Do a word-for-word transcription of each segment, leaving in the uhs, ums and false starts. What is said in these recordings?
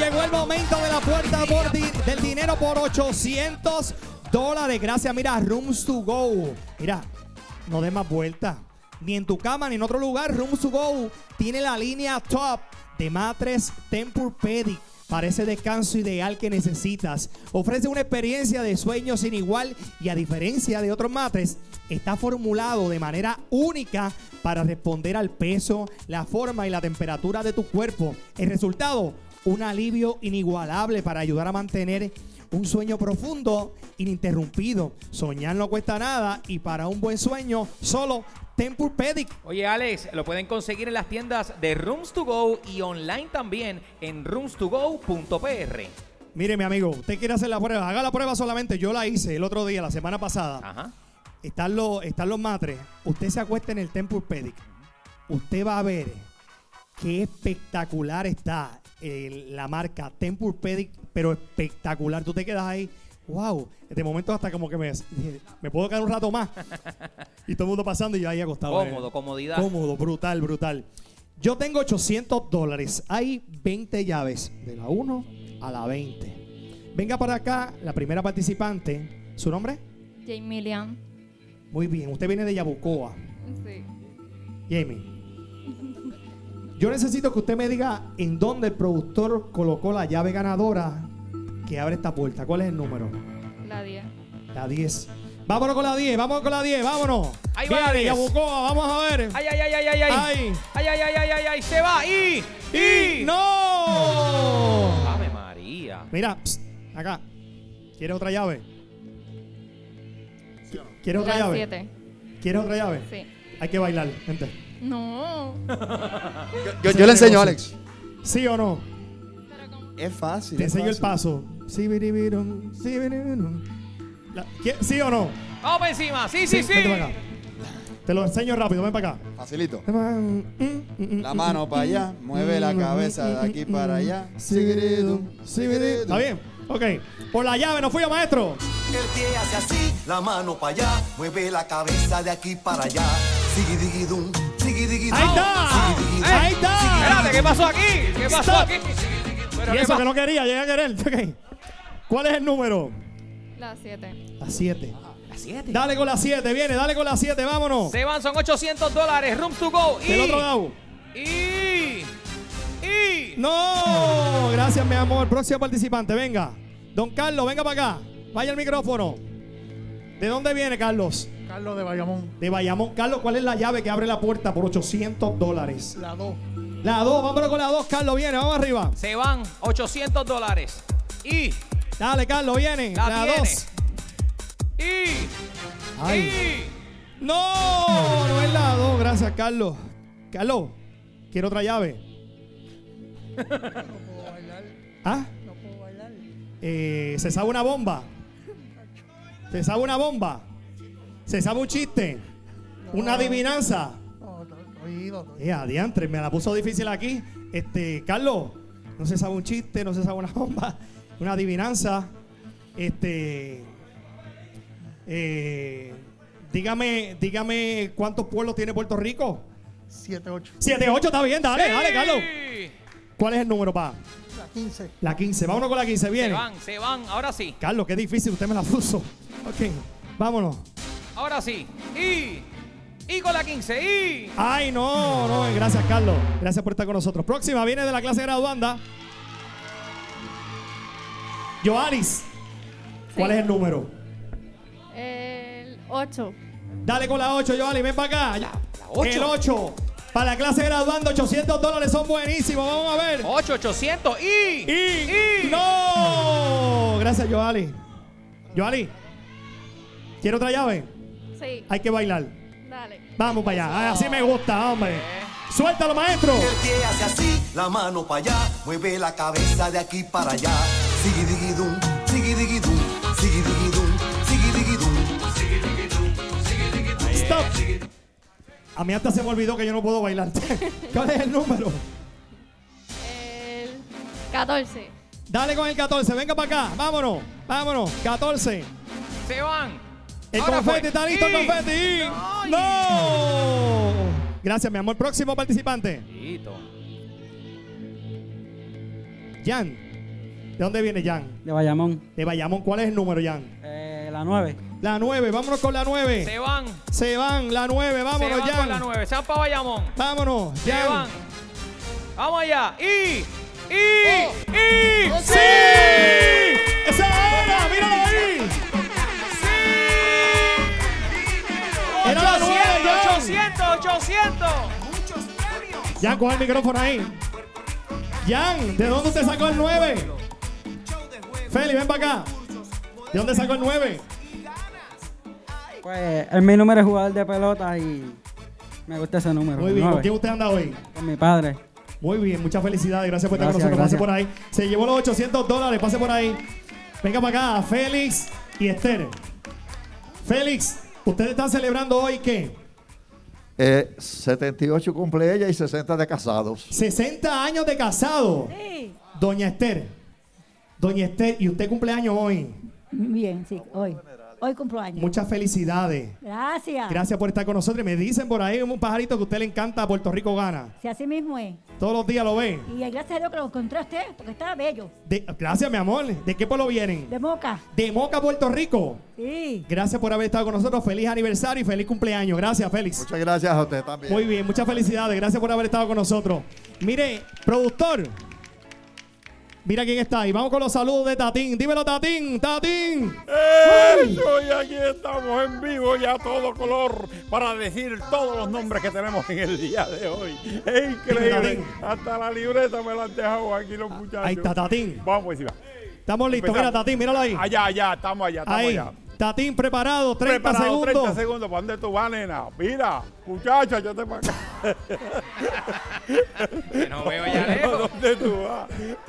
llegó el momento de la puerta por di del dinero por ochocientos dólares. Gracias, mira, Rooms to Go. Mira, no des más vueltas. Ni en tu cama ni en otro lugar. Rooms to Go tiene la línea top de Mattress Tempur-Pedic para ese descanso ideal que necesitas. Ofrece una experiencia de sueño sin igual y, a diferencia de otros matres, está formulado de manera única para responder al peso, la forma y la temperatura de tu cuerpo. El resultado, un alivio inigualable para ayudar a mantener un sueño profundo, ininterrumpido. Soñar no cuesta nada y para un buen sueño, solo Tempur-Pedic. Oye, Alex, lo pueden conseguir en las tiendas de Rooms to Go y online también en rooms to go punto p r. Mire, mi amigo, usted quiere hacer la prueba, haga la prueba solamente. Yo la hice el otro día, la semana pasada. Ajá. Están los, están los matres. Usted se acuesta en el Tempur-Pedic. Usted va a ver qué espectacular está eh, la marca Tempur-Pedic, pero espectacular. Tú te quedas ahí. Wow, de momento hasta como que me, me puedo quedar un rato más. Y todo el mundo pasando y yo ahí acostado. Cómodo, eh. comodidad. Cómodo, brutal, brutal. Yo tengo ochocientos dólares. Hay veinte llaves, de la uno a la veinte. Venga para acá, la primera participante. ¿Su nombre? Jamie Lian. Muy bien, usted viene de Yabucoa. Sí. Jamie, yo necesito que usted me diga en dónde el productor colocó la llave ganadora que abre esta puerta. ¿Cuál es el número? La diez. La diez. Vámonos con la diez, vámonos con la diez, vámonos. Ahí va la diez. Yabucoa, vamos a ver. Ay, ay, ay, ay, ay, ay. Ay, ay, ay, ay, ay, ay, ay. Se va y, y, no. Ave María. Mira, pst, acá. ¿Quieres otra llave? ¿Quieres otra La llave? siete. ¿Quieres otra llave? Sí. Hay que bailar, gente. No. Yo, yo le enseño a Alex. ¿Sí o no? Es fácil. Te es enseño el fácil. paso. Sí, biribirum, sí, biribirum. La- ¿qué- ¿Sí o no? Vamos para encima. Sí, sí, sí. Vente para acá. Te lo enseño rápido, ven para acá. Facilito. La mano para allá, mueve Mm, la cabeza de aquí para allá. Sibiridum, sibiridum. ¿Está bien? Ok. Por la llave, nos fuimos, maestro. El pie hace así, la mano para allá, mueve la cabeza de aquí para allá. Sigidiguidum, sigidiguidum. Ahí está. sigidiguidum, Ahí está. Espérate, ¿qué pasó aquí? ¿Qué pasó Stop. aquí? Pero Y ¿qué eso pa- que no quería, llegué a querer. Ok. ¿Cuál es el número? La siete. La siete. La siete. Dale con la siete, viene, dale con la siete, vámonos. Se van, son ochocientos dólares. Rooms to Go. Y, Del otro lado. Y. Y. No, gracias, mi amor. Próximo participante, venga. Don Carlos, venga para acá. Vaya el micrófono. ¿De dónde viene, Carlos? Carlos de Bayamón. De Bayamón. Carlos, ¿cuál es la llave que abre la puerta por ochocientos dólares? La dos. La dos, vámonos con la dos, Carlos, viene, vamos arriba. Se van ochocientos dólares. Y. Dale, Carlos, viene. La La tiene. dos. Y. Ay. No, no es la dos, gracias, Carlos. Carlos, quiero otra llave. No puedo bailar. ¿Ah? No puedo bailar. Eh, ¿Se sabe una bomba? ¿Se sabe una bomba? ¿Se sabe un chiste? ¿Una adivinanza? No, estoy ido. estoy- Eh, adiantre, me la puso difícil aquí. Este, Carlos, no se sabe un chiste, no se sabe una bomba, una adivinanza. Este, eh, dígame, dígame cuántos pueblos tiene Puerto Rico. siete, ocho. siete, ocho, está bien, dale, Sí. dale, Carlos. ¿Cuál es el número, pa? La quince. La quince, vámonos con la quince, Se viene. van, se van. Ahora sí. Carlos, qué difícil, usted me la puso. Ok, vámonos. Ahora sí. Y. Y con la quince. Y. Ay, no, no, gracias, Carlos. Gracias por estar con nosotros. Próxima viene de la clase graduanda. Joaris, ¿cuál Sí. es el número? El ocho. Dale con la ocho, Joaris, ven para acá. La ocho. El ocho. Para la clase graduanda, ochocientos dólares son buenísimos. Vamos a ver. ocho, ochocientos. Y. Y, no. Gracias, Joali. Joali, ¿quiere otra llave? Sí. Hay que bailar. Dale. Vamos para allá. Así me gusta, hombre. Suéltalo, maestro. El pie hace así, la mano para allá, mueve la cabeza de aquí para allá. Sigidiguidum, sigidiguidum, sigidiguidum, sigidiguidum, sigidiguidum, sigidiguidum. Stop. A mí hasta se me olvidó que yo no puedo bailar. ¿Cuál es el número? El catorce. Dale con el catorce. Venga para acá. Vámonos. Vámonos. catorce. Se van. El Ahora confeti fue. está listo. El Y. confeti. Y- Ay. ¡No! Gracias, mi amor. Próximo participante. Listo. Jan, ¿De dónde viene Jan? De Bayamón. De Bayamón. ¿Cuál es el número, Jan? Eh, la nueve. La nueve. Vámonos con la nueve. Se van. Se van, la nueve. Vámonos, Se van Jan. con la nueve. Se van para Bayamón. Vámonos, Se Jan. van. Vamos allá. Y. Y. Y. ¡Sí! ¡Esa era! ¡Míralo ahí! Era la nueve, Jan. ochocientos, ochocientos. Jan, coge el micrófono ahí. Jan, ¿de dónde usted sacó el nueve? Feli, ven para acá. ¿De dónde sacó el nueve? Pues es mi número de jugador de pelota y me gusta ese número. Muy bien, nueve. ¿con quién usted anda hoy? Con mi padre. Muy bien, muchas felicidades. Gracias por estar Gracias, con nosotros. Pase gracias. por ahí. Se llevó los ochocientos dólares. Pase por ahí. Venga para acá, Félix y Esther. Félix, ¿ustedes están celebrando hoy qué? Eh, setenta y ocho cumple ella y sesenta de casados. sesenta años de casado. Sí. Doña Esther. Doña Esther, ¿y usted cumpleaños hoy? Bien, sí, hoy. Hoy cumplo años. Muchas felicidades. Gracias. Gracias por estar con nosotros. Y me dicen por ahí un pajarito que a usted le encanta Puerto Rico gana. Si así mismo es. Todos los días lo ven. Y gracias a Dios que lo encontré a usted, porque estaba bello. De- gracias, mi amor. ¿De qué pueblo vienen? De Moca. De Moca, Puerto Rico. Sí. Gracias por haber estado con nosotros. Feliz aniversario y feliz cumpleaños. Gracias, Félix. Muchas gracias a usted también. Muy bien, muchas felicidades. Gracias por haber estado con nosotros. Mire, productor. Mira quién está ahí. Vamos con los saludos de Tatín. Dímelo, Tatín. Tatín. Eso, y aquí estamos en vivo y a todo color para decir todos los nombres que tenemos en el día de hoy. Es increíble. Hasta la libreta me la han dejado aquí los muchachos. Ahí está Tatín. Vamos encima. Estamos listos. Empezamos. Mira, Tatín, míralo ahí. Allá, allá, estamos allá, estamos Ahí. allá. Tatín preparado. treinta Preparado, segundos. treinta segundos. ¿Para dónde tú vas, nena? Mira, muchacha, yo te para acá. Que no veo ya lejos. ¿Dónde tú vas?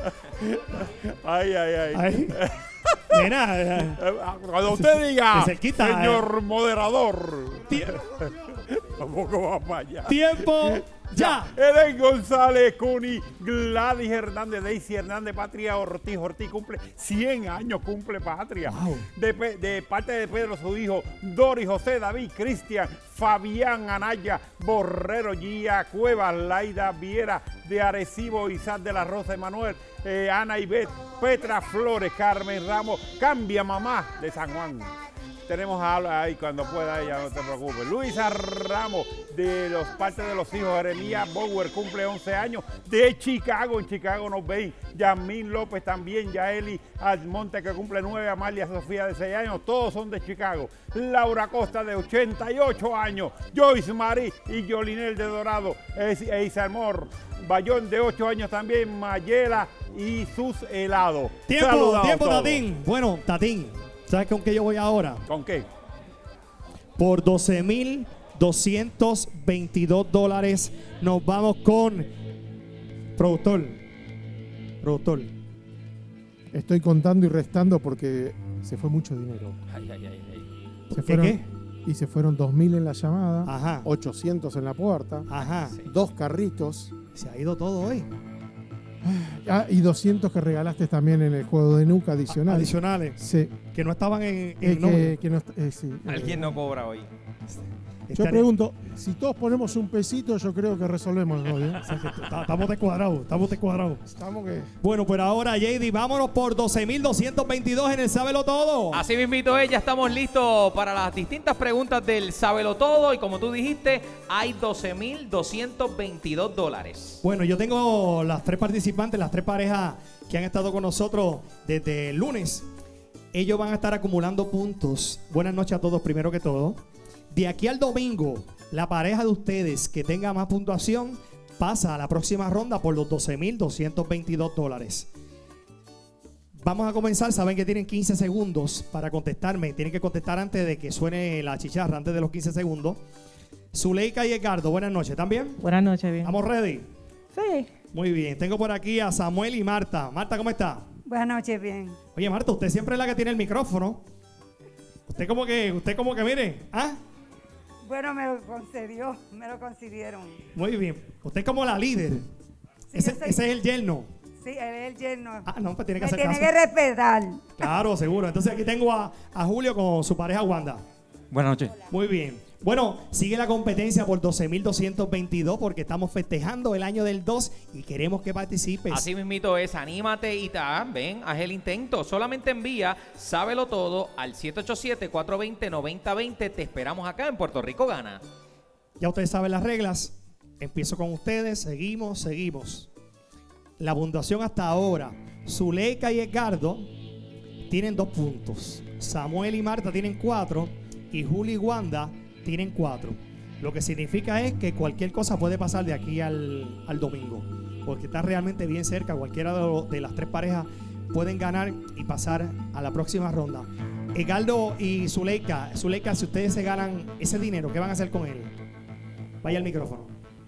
Ay, ay, ay. Ahí. Nena. eh, Cuando usted diga, de cerquita, señor moderador, Tie- tampoco va para allá. Tiempo. Ya. Eden González, Cuni, Gladys Hernández, Daisy Hernández, Patria Ortiz. Ortiz cumple cien años, cumple Patria. Wow. De, pe- de parte de Pedro, su hijo, Dori, José, David, Cristian, Fabián, Anaya, Borrero, Gia, Cuevas, Laida, Viera, de Arecibo, Isaac de la Rosa, Emanuel, eh, Ana Ibet, Petra Flores, Carmen Ramos, Cambia Mamá, de San Juan. Tenemos a Alba ahí cuando pueda ella, no te preocupes. Luisa Ramos, de los partes de los hijos. Jeremías Bower cumple once años. De Chicago, en Chicago nos ven. Yasmín López también. Yaeli Almonte, que cumple nueve. Amalia Sofía, de seis años. Todos son de Chicago. Laura Costa, de ochenta y ocho años. Joyce Marí y Yolinel, de Dorado. E Isamor Bayón, de ocho años también. Mayela y sus helados. Tiempo, Saludados tiempo, todos. Tatín. Bueno, Tatín. ¿Sabes con qué yo voy ahora? ¿Con qué? Por doce mil doscientos veintidós dólares nos vamos con productor. Productor. Estoy contando y restando porque se fue mucho dinero. Ay, ay, ay, ay. Se ¿Qué, fueron, qué? Y se fueron dos mil en la llamada, Ajá. ochocientos en la puerta, Ajá. dos carritos Se ha ido todo hoy. ah, y doscientos que regalaste también en el juego de Nuca adicional. Adicionales. Sí. Que no estaban en, Eh, en que, nómina. que no est- eh, sí, eh, Alguien no cobra hoy. Yo Estaré- pregunto, si todos ponemos un pesito, yo creo que resolvemos hoy. ¿eh? O sea, que t- Estamos descuadrados. Estamos descuadrados. Estamos que... Bueno, pero ahora, J D, vámonos por doce mil doscientos veintidós en el Sábelo Todo. Así mismito es, ya estamos listos para las distintas preguntas del Sábelo Todo y como tú dijiste, hay doce mil doscientos veintidós dólares. Bueno, yo tengo las tres participantes, las tres parejas que han estado con nosotros desde el lunes. Ellos van a estar acumulando puntos. Buenas noches a todos, primero que todo. De aquí al domingo, la pareja de ustedes que tenga más puntuación pasa a la próxima ronda por los doce mil doscientos veintidós dólares. Vamos a comenzar. Saben que tienen quince segundos para contestarme. Tienen que contestar antes de que suene la chicharra, antes de los quince segundos. Zuleika y Edgardo, buenas noches. ¿Están bien? Buenas noches, bien. ¿Estamos ready? Sí. Muy bien. Tengo por aquí a Samuel y Marta. Marta, ¿cómo está? Buenas noches, bien. Oye, Marta, usted siempre es la que tiene el micrófono. Usted como que, usted como que, mire, ¿ah? Bueno, me lo concedió, me lo concedieron. Muy bien. Usted es como la líder. ese, yo soy- ese es el yerno. Sí, él es el yerno. Ah, no, pues tiene que me hacer tiene caso. que respetar. Claro, seguro. Entonces aquí tengo a, a Julio con su pareja Wanda. Buenas noches. Muy bien. Bueno, sigue la competencia por doce mil doscientos veintidós porque estamos festejando el año del dos y queremos que participes. Así mismito es, anímate y ta, ven, haz el intento. Solamente envía Sábelo Todo al siete ocho siete, cuatro dos cero, nueve cero dos cero. Te esperamos acá en Puerto Rico Gana. Ya ustedes saben las reglas. Empiezo con ustedes, seguimos, seguimos. La puntuación hasta ahora, Zuleika y Edgardo tienen dos puntos. Samuel y Marta tienen cuatro y Julio y Wanda tienen cuatro. Lo que significa es que cualquier cosa puede pasar de aquí al, al domingo, porque está realmente bien cerca. Cualquiera de, lo, de las tres parejas pueden ganar y pasar a la próxima ronda. Edgardo y Zuleika, Zuleika, si ustedes se ganan ese dinero, ¿qué van a hacer con él? Vaya al micrófono.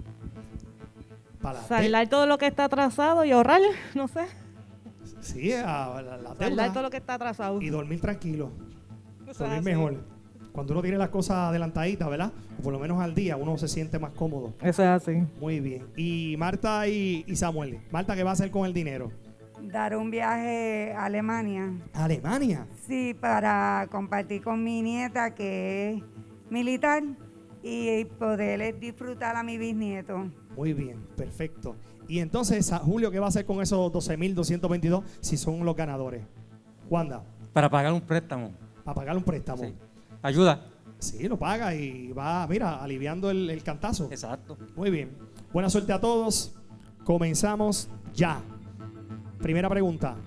Para Saldar todo lo que está atrasado y ahorrar, no sé. Sí, a la, la Saldar todo lo que está atrasado. Y dormir tranquilo. Eso Dormir es así. mejor. Cuando uno tiene las cosas adelantaditas, ¿verdad? O por lo menos al día, uno se siente más cómodo. Eso es así. Muy bien. Y Marta y, y Samuel. Marta, ¿qué va a hacer con el dinero? Dar un viaje a Alemania. ¿A Alemania? Sí, para compartir con mi nieta que es militar y poder disfrutar a mi bisnieto. Muy bien, perfecto. Y entonces, a Julio, ¿qué va a hacer con esos doce mil doscientos veintidós si son los ganadores? Wanda. Para pagar un préstamo. Para pagar un préstamo. Sí. Ayuda. Sí, lo paga y va, mira, aliviando el, el cantazo. Exacto. Muy bien. Buena suerte a todos. Comenzamos ya. Primera pregunta.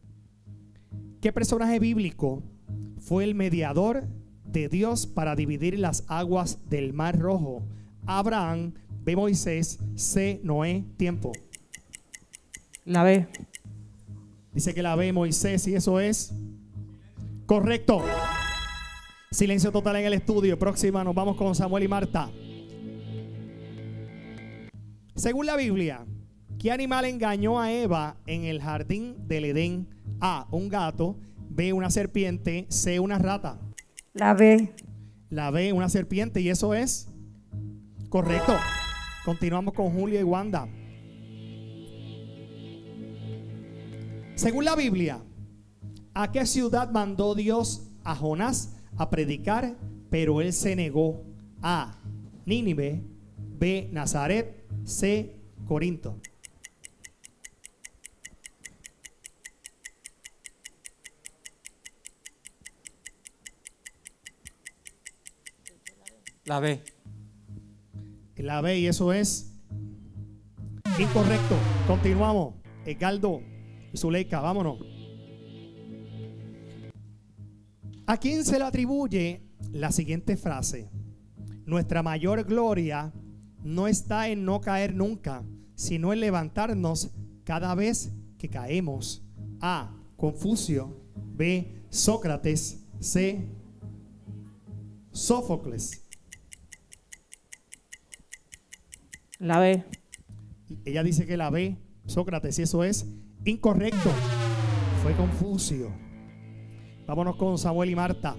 ¿Qué personaje bíblico fue el mediador de Dios para dividir las aguas del Mar Rojo? Abraham, B. Moisés, C. Noé. Tiempo. La B. Dice que la B. Moisés, y eso es correcto. Silencio total en el estudio. Próxima nos vamos con Samuel y Marta. Según la Biblia, ¿qué animal engañó a Eva en el jardín del Edén? A. Un gato. B. Una serpiente. C. Una rata. La B. La B. Una serpiente. Y eso es correcto. Continuamos con Julio y Wanda. Según la Biblia, ¿a qué ciudad mandó Dios a Jonás a predicar, pero él se negó? A. Nínive. B. Nazaret. C. Corinto. La B. La B, y eso es incorrecto. Continuamos. Edgardo y Zuleika, vámonos. ¿A quién se le atribuye la siguiente frase? Nuestra mayor gloria no está en no caer nunca, sino en levantarnos cada vez que caemos. A. Confucio. B. Sócrates. C. Sófocles. La B. Ella dice que la B, Sócrates, y eso es incorrecto. Fue Confucio. Vámonos con Samuel y Marta.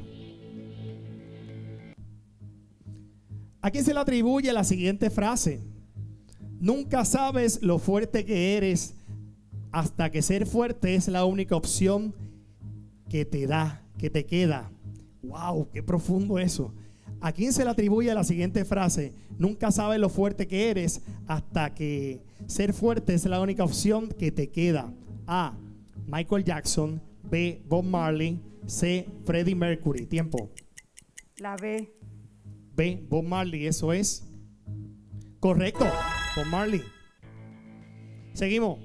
¿A quién se le atribuye la siguiente frase? Nunca sabes lo fuerte que eres hasta que ser fuerte es la única opción que te da, que te queda. ¡Wow! ¡Qué profundo eso! ¿A quién se le atribuye la siguiente frase? Nunca sabes lo fuerte que eres hasta que ser fuerte es la única opción que te queda. A. Michael Jackson. B. Bob Marley. C. Freddie Mercury. Tiempo. La B. B. Bob Marley. Eso es correcto. Bob Marley. Seguimos.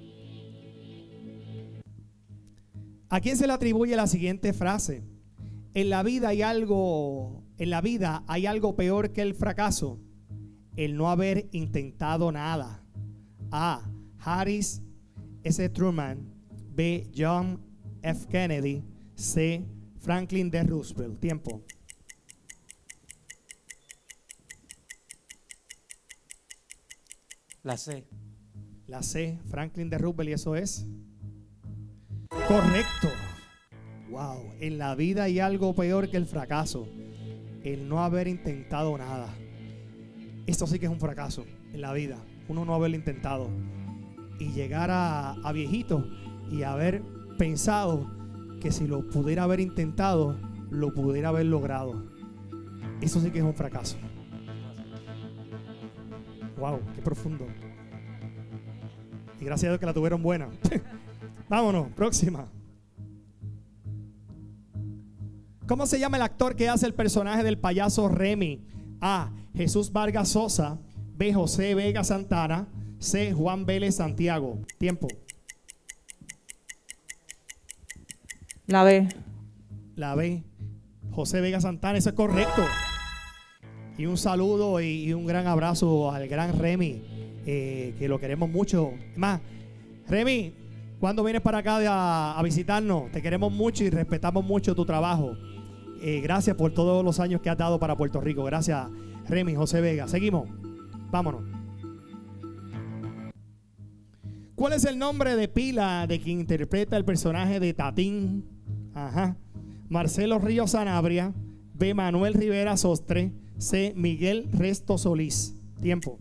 ¿A quién se le atribuye la siguiente frase? En la vida hay algo, en la vida hay algo peor que el fracaso, el no haber intentado nada. A. Harris S. Truman. B. John F. Kennedy. C. Franklin D. Roosevelt. Tiempo. La C. La C. Franklin D. Roosevelt, y eso es correcto. Wow, en la vida hay algo peor que el fracaso, el no haber intentado nada. Esto sí que es un fracaso en la vida, uno no haberlo intentado y llegar a, a viejito y haber pensado que si lo pudiera haber intentado, lo pudiera haber logrado. Eso sí que es un fracaso. Wow, qué profundo. Y gracias a Dios que la tuvieron buena. Vámonos, próxima. ¿Cómo se llama el actor que hace el personaje del payaso Remy? A. Jesús Vargas Sosa. B. José Vega Santana. C. Juan Vélez Santiago. Tiempo. La B. La B. José Vega Santana, eso es correcto. Y un saludo y, y un gran abrazo al gran Remy, eh, que lo queremos mucho. Más, Remy, cuando vienes para acá a, a visitarnos, te queremos mucho y respetamos mucho tu trabajo. Eh, gracias por todos los años que has dado para Puerto Rico. Gracias, Remy, José Vega. Seguimos. Vámonos. ¿Cuál es el nombre de pila de quien interpreta el personaje de Tatín? Ajá. Marcelo Ríos Sanabria. B. Manuel Rivera Sostre. C. Miguel Resto Solís. Tiempo.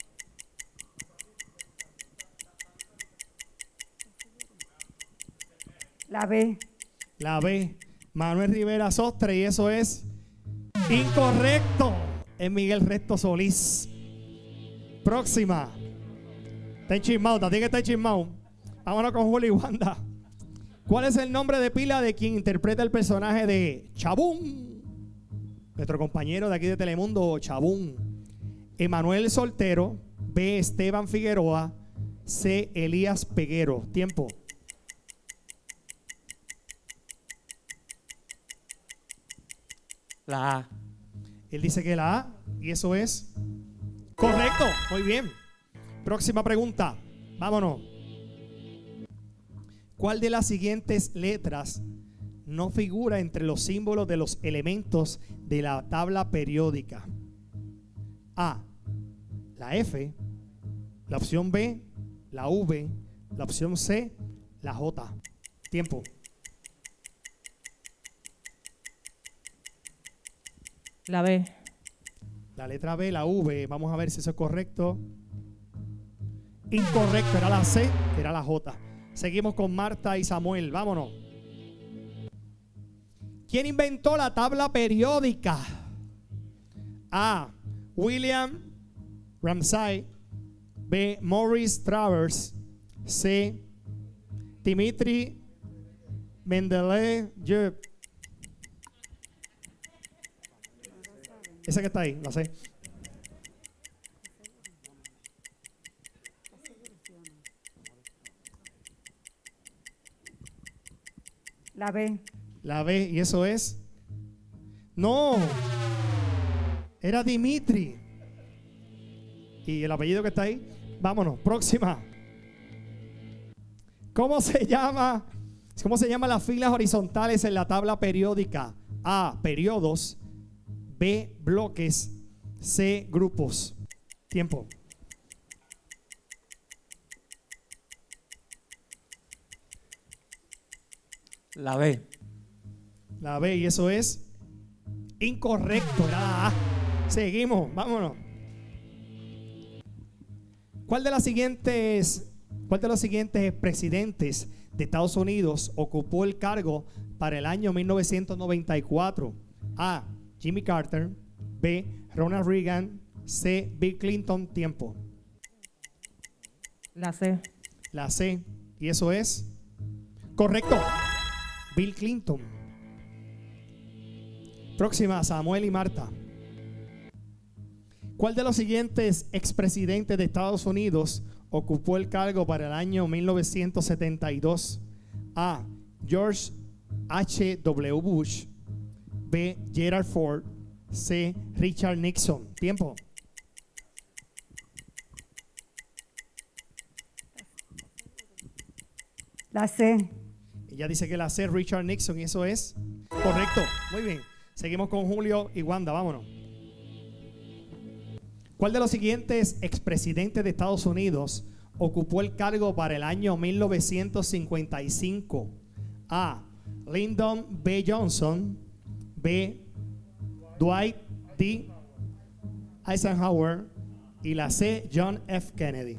La B. La B. Manuel Rivera Sostre. Y eso es incorrecto. Es Miguel Resto Solís. Próxima. Está enchismado, Tatín está enchismado. Vámonos con Julio y Wanda. ¿Cuál es el nombre de pila de quien interpreta el personaje de Chabún? Nuestro compañero de aquí de Telemundo, Chabún. Emanuel Soltero. B. Esteban Figueroa. C. Elías Peguero. Tiempo. La A. Él dice que la A. Y eso es correcto. Muy bien. Próxima pregunta. Vámonos. ¿Cuál de las siguientes letras no figura entre los símbolos de los elementos de la tabla periódica? A. La F. La opción B. La V. La opción C. La J. Tiempo. La B. La letra B, la V. Vamos a ver si eso es correcto. Incorrecto, era la C, que era la J. Seguimos con Marta y Samuel. Vámonos. ¿Quién inventó la tabla periódica? A. William Ramsay. B. Maurice Travers. C. Dimitri Mendeleev. Esa que está ahí, la sé. La B. La B, y eso es. No, era Dimitri. Y el apellido que está ahí. Vámonos, próxima. ¿Cómo se llama? ¿Cómo se llaman las filas horizontales en la tabla periódica? A. Periodos. B. Bloques. C. Grupos. Tiempo. La B. La B, y eso es incorrecto. Era la A. Seguimos, vámonos. ¿Cuál de las siguientes, cuál de los siguientes presidentes de Estados Unidos ocupó el cargo para el año mil novecientos noventa y cuatro? A. Jimmy Carter. B. Ronald Reagan. C. Bill Clinton. Tiempo. La C. La C, y eso es correcto. Bill Clinton. Próxima, Samuel y Marta. ¿Cuál de los siguientes expresidentes de Estados Unidos ocupó el cargo para el año mil novecientos setenta y dos? A. George H W Bush. B. Gerald Ford. C. Richard Nixon. Tiempo. La C. Ella dice que la C, Richard Nixon, y eso es correcto. Muy bien. Seguimos con Julio y Wanda. Vámonos. ¿Cuál de los siguientes expresidentes de Estados Unidos ocupó el cargo para el año mil novecientos cincuenta y cinco? A. Lyndon B. Johnson. B. Dwight D. Eisenhower. Y la C. John F. Kennedy.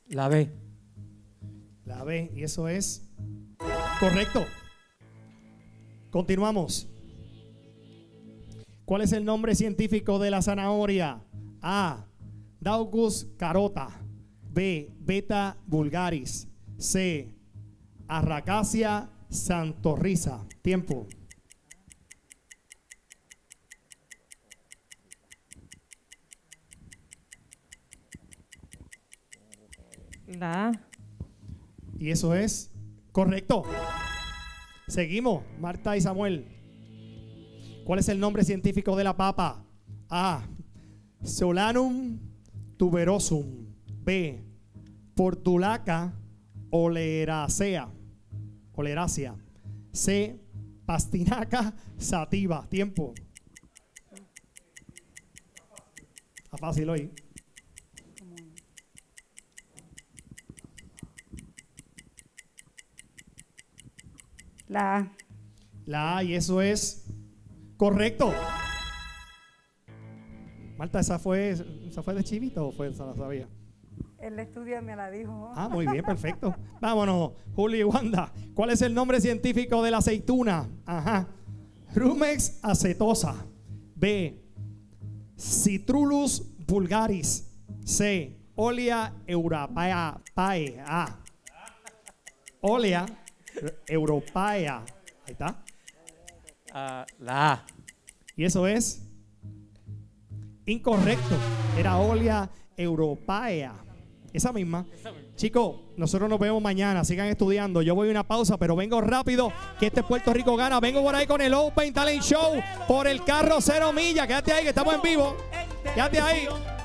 La B. La B, y eso es correcto. Continuamos. ¿Cuál es el nombre científico de la zanahoria? A. Daucus carota. B. Beta vulgaris. C. Arracacia santorrisa. Tiempo. La A. Y eso es correcto. Seguimos, Marta y Samuel. ¿Cuál es el nombre científico de la papa? A. Solanum tuberosum. B. Portulaca oleracea. Oleracea. C. Pastinaca sativa. Tiempo. Está fácil hoy. La A. La A, y eso es correcto. Marta, ¿esa fue, esa fue de chivito o fue, esa la sabía? El estudio me la dijo. Ah, muy bien, perfecto. Vámonos, Julio y Wanda. ¿Cuál es el nombre científico de la aceituna? Ajá. Rumex acetosa. B. Citrulus vulgaris. C. Olea europaea. A. Olea europaea. Ahí está. Uh, la A. Y eso es incorrecto. Era Olea europaea. Esa misma. Chicos, nosotros nos vemos mañana. Sigan estudiando. Yo voy a una pausa, pero vengo rápido. Que este Puerto Rico gana. Vengo por ahí con el Open Talent Show por el carro cero millas. Quédate ahí, que estamos en vivo. Quédate ahí.